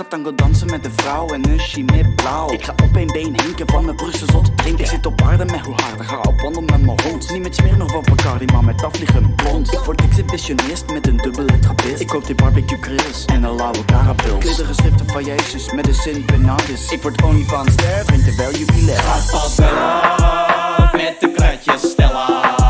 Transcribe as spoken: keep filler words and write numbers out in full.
ga tango dansen met een vrouw en een chimé blauw. Ik ga op één been hinken van mijn Brussel zot drinken. Ik zit op paarden met hoe harder, ga op wandel met mijn hond. Niet met smeer nog op Bacardi, maar met afvliegen blond. Ik word exhibitionist met een dubbele trapist. Ik koop die barbecue grills en een lauwe carapils. Glitterige schriften van Jezus met een Sint Bernardus. Ik word OnlyFans ster, drink terwijl jullie les. Acapella met de kratjes Stella.